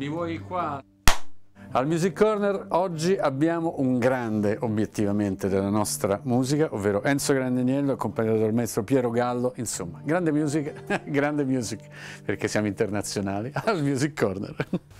Mi vuoi qua? Al Music Corner oggi abbiamo un grande obiettivamente della nostra musica, ovvero Enzo Grandignello accompagnato dal maestro Piero Gallo, insomma, grande music, grande music, perché siamo internazionali, al Music Corner.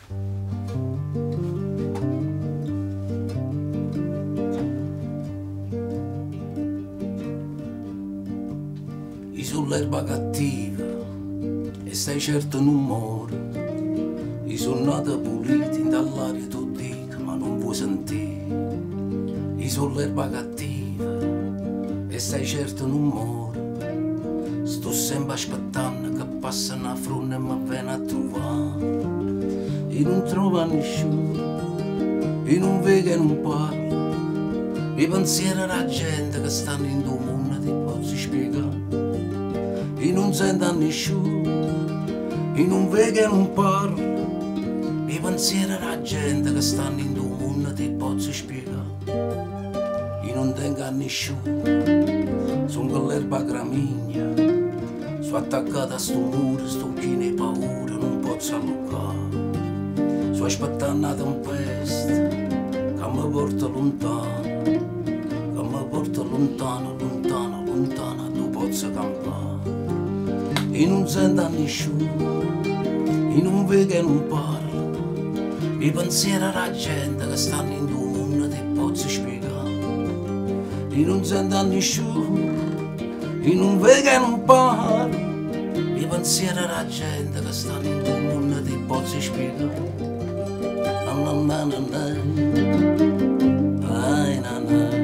I sull'erba cattiva e stai certo non muore. I sono nati puliti dall'aria tu dica ma non vuoi sentire. I sull'erba cattiva e stai certo non muore. Sto sempre aspettando che passa una frutta e mi viene a trovare. E non trova nessuno, e non vede e non parla. I pensieri della gente che stanno in tuo mondo ti posso spiegare. E non sento nessuno, e non vede e non parla. I pensieri della gente che stanno in tuo mondo ti posso spiegare. E non tengo a nessuno, sono con l'erba gramigna. Sono attaccato a sto muro, sto pieno di paura, non posso allungare. Sto aspettando una tempesta che mi porta lontano, che mi porta lontano, lontano, lontano, tu posso campare. E non sento nessuno, e non vedo e non parlo. I pensieri della gente che stanno in tuo mondo ti posso spiegare. E non sento nessuno, e non vedo e non parlo. I pensieri della gente che stanno in tuo mondo ti posso spiegare. Na na na na na, ai na na.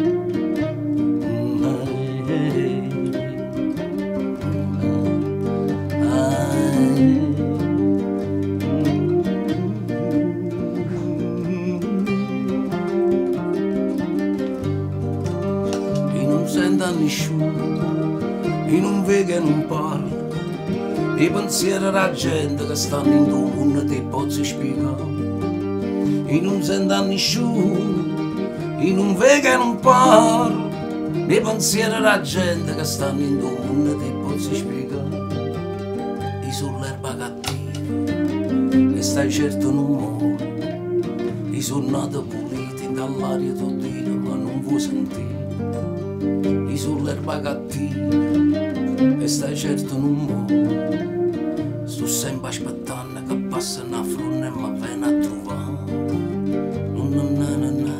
Nessuno, e non vedo e non parlo. I pensieri della gente che stanno in tuo mondo ti posso spiegare. E non sento nessuno, e non vedo e non parlo. I pensieri della gente che stanno in tuo mondo ti posso spiegare. E sull'erba cattiva e stai certo non muore. I sono nati puliti dall'aria tu dica ma non vuoi sentire. I sull'erba cattiva e stai certo non muore. Sto sempre aspettando che passa una frutta e mi viene a trovare. Na, na, na.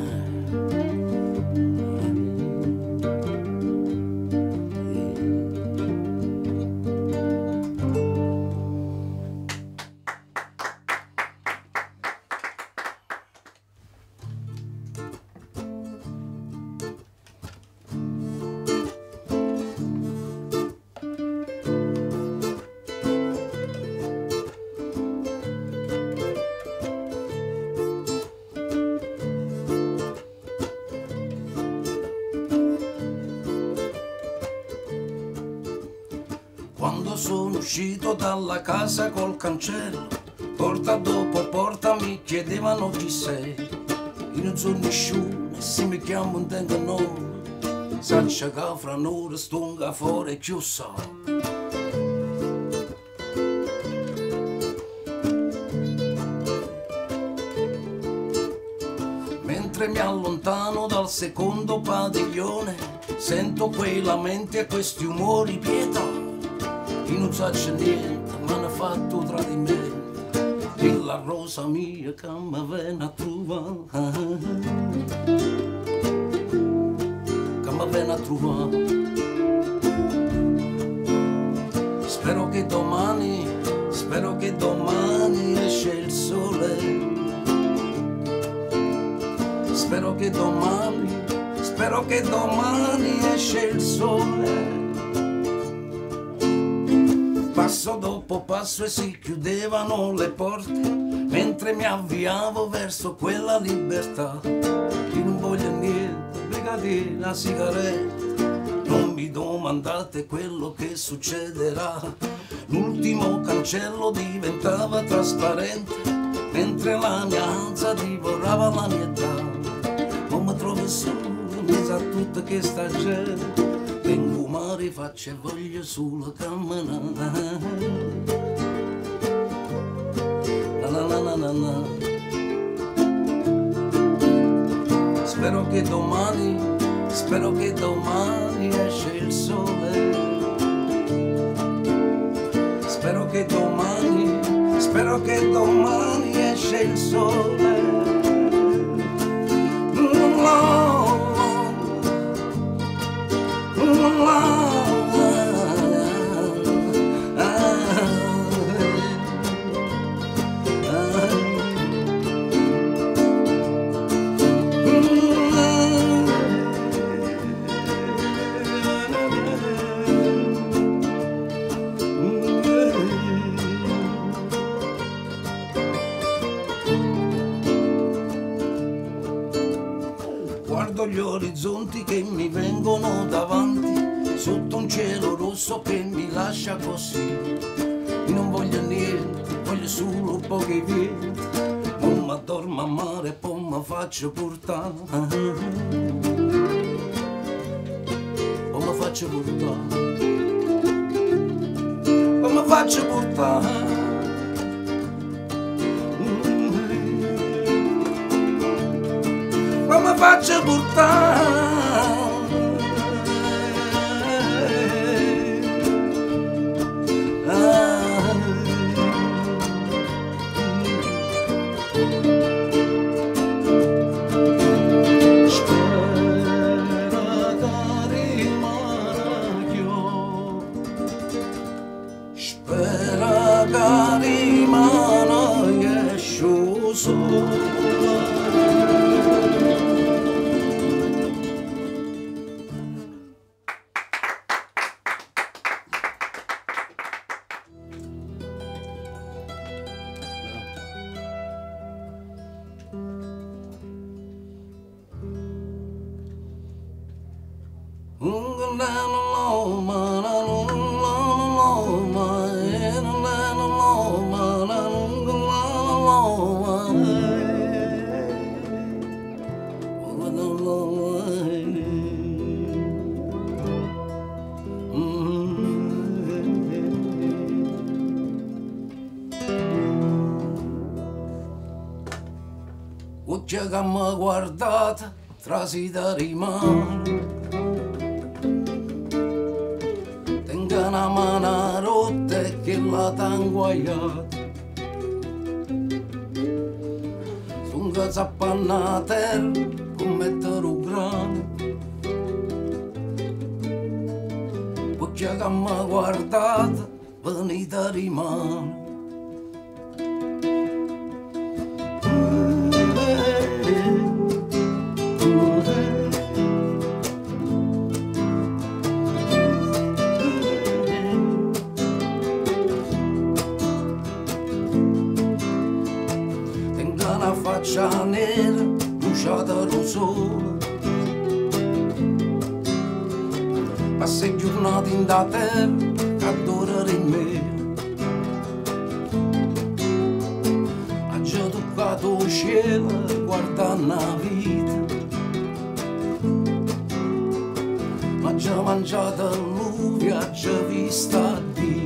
Quando sono uscito dalla casa col cancello, porta dopo porta mi chiedevano chi sei. Io non sono nessuno e se mi chiamo non tengo nome. Saccia che fra un'ora stunga fuori e chiusa. Mentre mi allontano dal secondo padiglione, sento quei lamenti e questi umori pietà. Io non so niente, mi hanno fatto tradimento. E la rosa mia che mi viene a trovare, che mi viene a trovare. Spero che domani esce il sole. Spero che domani esce il sole. Passo dopo passo e si chiudevano le porte, mentre mi avviavo verso quella libertà. Io non voglio niente, brigati la sigaretta, non mi domandate quello che succederà. L'ultimo cancello diventava trasparente, mentre la mia ansia divorava la mia età. Non mi trovo solo, mi sa tutta questa gente. Tengo mare, faccia e voglia sulla camminata. Spero che domani esce il sole. Spero che domani esce il sole. Guardo gli orizzonti che mi vengono davanti, sotto un cielo rosso che mi lascia così. Io non voglio niente, voglio solo pochi venti. Non mi addormo a mare, poi mi faccio portare. Poi mi faccio portare. Poi mi faccio portare. Come faccio portare? Spera che rimane io solo. Oggi che mi guardate trasita rimane, tengo una mano rotta e che la t'anguaiata, sono che zappanna a terra come tero grano. Oggi che mi guardate venite rimane. Faccia nera, bruciata dal sole, passa giornate in da terra, che adorare in me. Ha già toccato il cielo, guardando la vita, ma già mangiata l'uva, ha già vista Dio.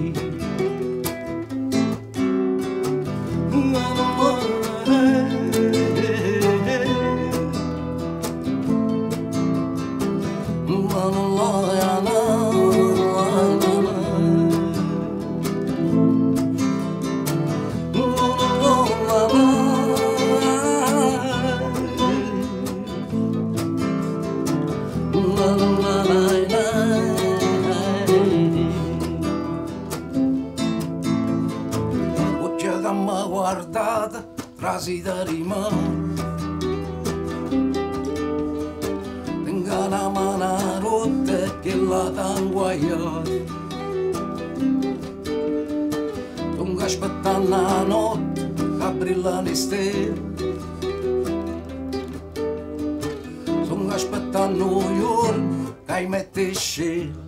Guardata, trasita rimane, tengo una mano rotta e che la t'anguaiata, sto aspettando la notte che brillano le stelle, sto aspettando i giorni che mette il cielo.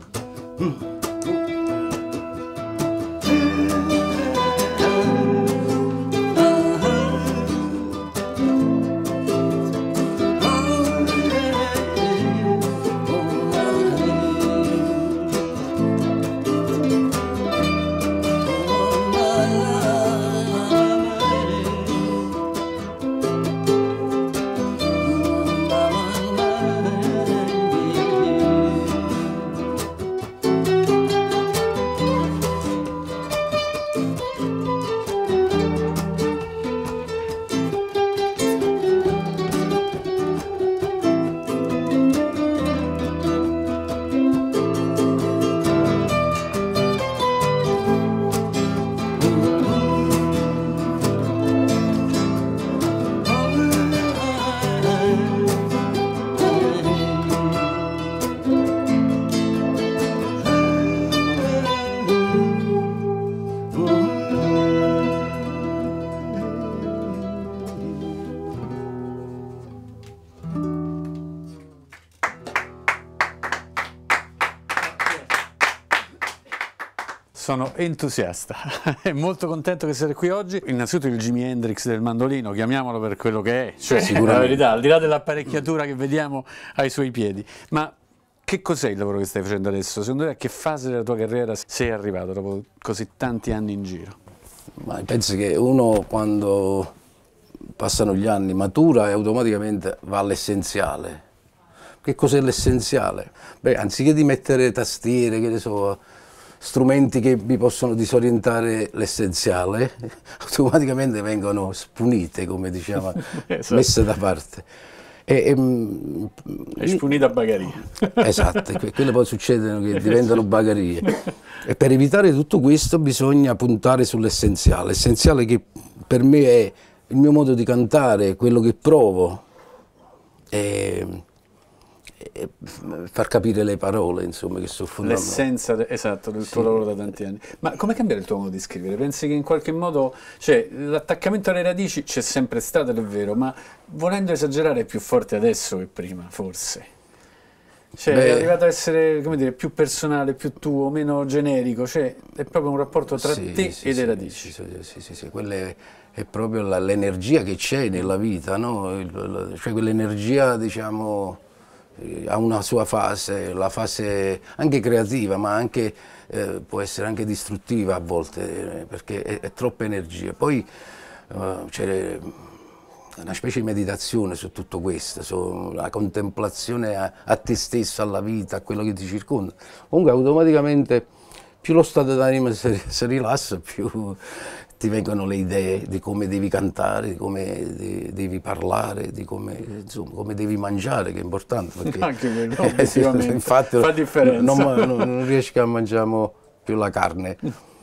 sono entusiasta e molto contento che siete qui oggi. Innanzitutto il Jimi Hendrix del mandolino, chiamiamolo per quello che è, cioè la verità, al di là dell'apparecchiatura che vediamo ai suoi piedi. Ma che cos'è il lavoro che stai facendo adesso? Secondo te a che fase della tua carriera sei arrivato dopo così tanti anni in giro? Ma penso che uno quando passano gli anni matura e automaticamente va all'essenziale. Che cos'è l'essenziale? Beh, anziché di mettere tastiere, che ne so, strumenti che mi possono disorientare l'essenziale, automaticamente vengono spunite, come diciamo, esatto. Messe da parte. È spunita bagaria. Esatto, quelle poi succedono che diventano bagarie. E per evitare tutto questo bisogna puntare sull'essenziale. L'essenziale che per me è il mio modo di cantare, quello che provo. E far capire le parole, insomma, che sono fondamentali. L'essenza, esatto, del tuo lavoro da tanti anni. Ma come cambiare il tuo modo di scrivere? Pensi che in qualche modo, cioè, l'attaccamento alle radici c'è sempre stato, è vero, ma volendo esagerare è più forte adesso che prima, forse. Cioè, è arrivato a essere, come dire, più personale, più tuo, meno generico, cioè, è proprio un rapporto tra te e le radici. Sì, quella è proprio l'energia che c'è nella vita, no? Cioè quell'energia, diciamo, ha una sua fase, la fase anche creativa, ma anche, può essere anche distruttiva a volte, perché è troppa energia. Poi c'è una specie di meditazione su tutto questo, sulla contemplazione a te stesso, alla vita, a quello che ti circonda. Comunque automaticamente più lo stato d'animo si rilassa, più ti vengono le idee di come devi cantare, di come devi parlare, di come, insomma, come devi mangiare, che è importante. Perché anche quello, obiettivamente, infatti, fa differenza. Non riesci a mangiare più la carne.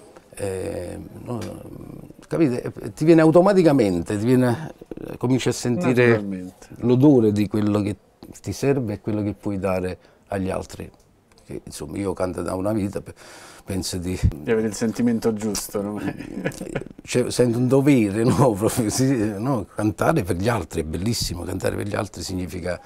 Capite? Ti viene automaticamente, cominci a sentire l'odore di quello che ti serve e quello che puoi dare agli altri. Che, insomma, io canto da una vita, penso di avere il sentimento giusto, no? Cioè, sento un dovere, no? Proprio, no? Cantare per gli altri è bellissimo, cantare per gli altri significa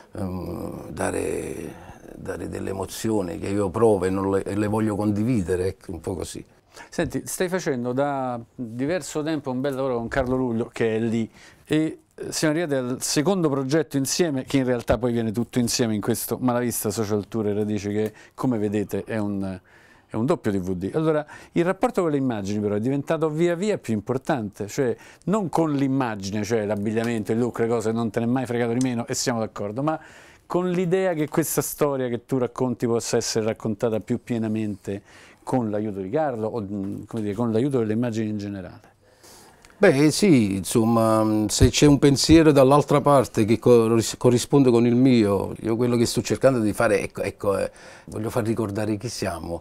dare delle emozioni che io provo e le voglio condividere, ecco, un po' così. Senti, stai facendo da diverso tempo un bel lavoro con Carlo Luglio, che è lì, e siamo arrivati al secondo progetto insieme, che in realtà poi viene tutto insieme in questo Malavista Social Tour e Radici, che come vedete è un doppio DVD. Allora, il rapporto con le immagini però è diventato via via più importante, cioè non con l'immagine, cioè l'abbigliamento, il look, le cose, non te ne è mai fregato di meno e siamo d'accordo, ma con l'idea che questa storia che tu racconti possa essere raccontata più pienamente con l'aiuto di Carlo o come dire, con l'aiuto delle immagini in generale. Beh sì, insomma, se c'è un pensiero dall'altra parte che corrisponde con il mio, io quello che sto cercando di fare, voglio far ricordare chi siamo.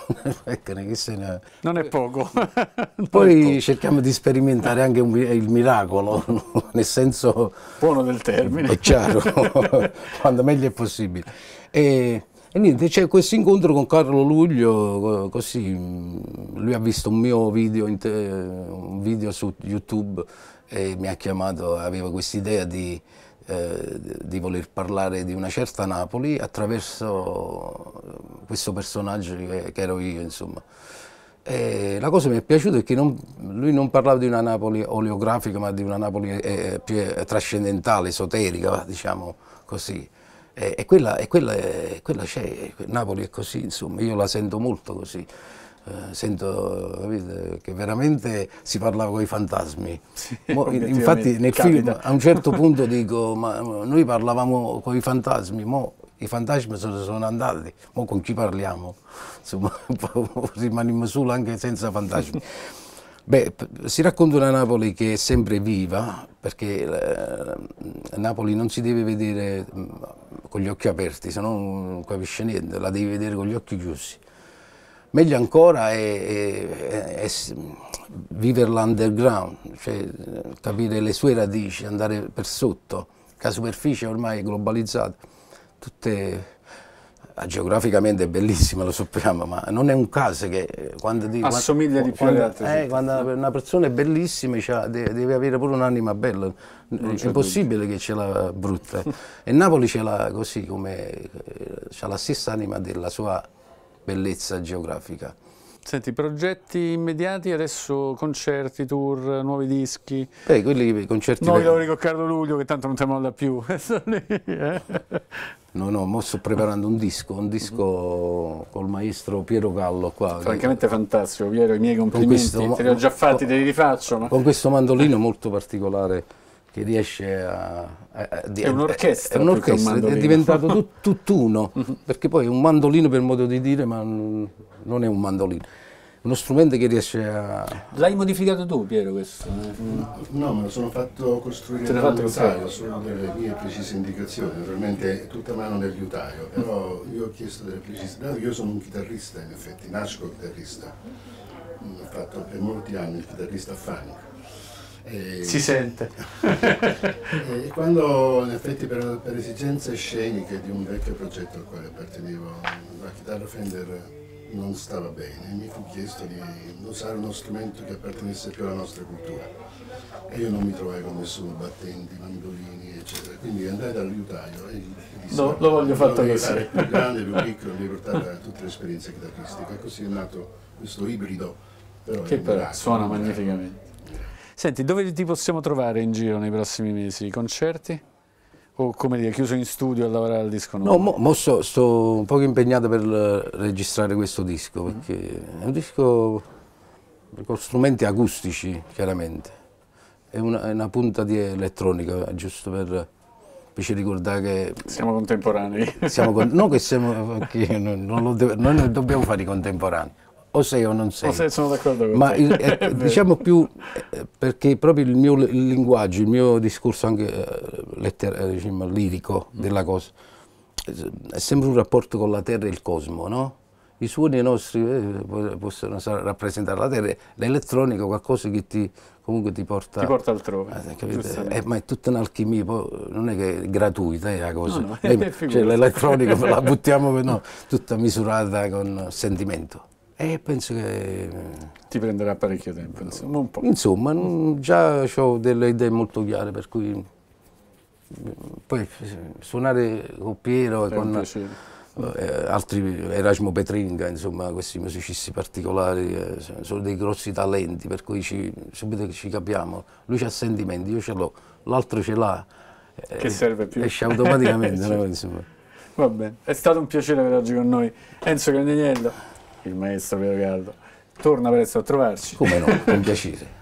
Non è poco. Poi cerchiamo di sperimentare anche il miracolo, no? Nel senso buono del termine. È chiaro, quando meglio è possibile. E niente, c'è questo incontro con Carlo Luglio, così, lui ha visto un mio video su YouTube e mi ha chiamato, aveva questa idea di voler parlare di una certa Napoli attraverso questo personaggio che ero io, insomma. E la cosa che mi è piaciuta è che lui non parlava di una Napoli oleografica, ma di una Napoli più trascendentale, esoterica, diciamo così. E quella c'è, Napoli è così, insomma, io la sento molto così. Sento, capite, che veramente si parlava con i fantasmi. Sì, infatti nel film a un certo punto dico, ma noi parlavamo con i fantasmi, i fantasmi sono andati, mo con chi parliamo? Insomma, rimaniamo solo anche senza fantasmi. Beh, si racconta una Napoli che è sempre viva, perché Napoli non si deve vedere con gli occhi aperti, se no non capisce niente, la devi vedere con gli occhi chiusi. Meglio ancora è viverla underground, cioè capire le sue radici, andare per sotto. La superficie ormai è globalizzata, geograficamente è bellissima, lo sappiamo, ma non è un caso che assomiglia di più alle altre. Quando una persona è bellissima deve avere pure un'anima bella, è impossibile che ce l'ha brutta. E Napoli ce l'ha così, come c'ha la stessa anima della sua bellezza geografica. Senti, progetti immediati, adesso concerti, tour, nuovi dischi? Beh, quelli concerti... Nuovi lavori con Carlo Luglio, che tanto non ti molla più. No, mo sto preparando un disco col maestro Piero Gallo qua. Francamente fantastico, Piero, i miei complimenti, te li ho già fatti, te li rifaccio. Ma... Con questo mandolino molto particolare che riesce è un'orchestra. È un'orchestra, è diventato tutt'uno, perché poi è un mandolino per modo di dire, ma non è un mandolino. Uno strumento che riesce a... L'hai modificato tu, Piero, questo? No, me lo sono fatto costruire dal liutaio, solo delle mie precise indicazioni, naturalmente è tutta mano del liutaio, però io ho chiesto delle precise... Io sono un chitarrista, in effetti, nasco chitarrista, ho fatto per molti anni il chitarrista fanico. Si sente. E quando, in effetti, per esigenze sceniche di un vecchio progetto al quale appartenevo, la chitarra Fender non stava bene, mi fu chiesto di usare uno strumento che appartenesse più alla nostra cultura e io non mi trovai con nessuno, battenti, mandolini eccetera, quindi andai dal liutaio e gli dissi lo voglio fatto così, più grande, più piccolo, mi portare tutte le esperienze chitarristiche e così è nato questo ibrido, che però suona magnificamente. Senti, dove ti possiamo trovare in giro nei prossimi mesi? Concerti? O come dire, chiuso in studio a lavorare al disco nuovo? No, mo sto un po' impegnato per registrare questo disco, perché è un disco con strumenti acustici, chiaramente. È una punta di elettronica, giusto per ci ricordare che... Siamo contemporanei. Non che siamo... Perché non dobbiamo fare i contemporanei. O sei o non sei. O sei, sono d'accordo con ma te. Diciamo più perché proprio il mio linguaggio, il mio discorso anche diciamo, lirico della cosa è sempre un rapporto con la terra e il cosmo, no? I suoni nostri possono rappresentare la terra, l'elettronica qualcosa che comunque ti porta altrove. Ma è tutta un'alchimia, non è che è gratuita la cosa. No, cioè, l'elettronica la buttiamo tutta misurata con sentimento. E penso che... Ti prenderà parecchio tempo, insomma, un po'. Insomma, già ho delle idee molto chiare, per cui... Poi suonare con Piero e con altri, Erasmo Petringa, insomma, questi musicisti particolari, sono dei grossi talenti, per cui subito che ci capiamo. Lui c'ha sentimenti, io ce l'ho, l'altro ce l'ha. Che serve più. Esce automaticamente, no? Insomma. Va bene, è stato un piacere avere oggi con noi Enzo Grandiniello, il maestro Piero Gallo. Torna presto a trovarci. Come no, con piacere.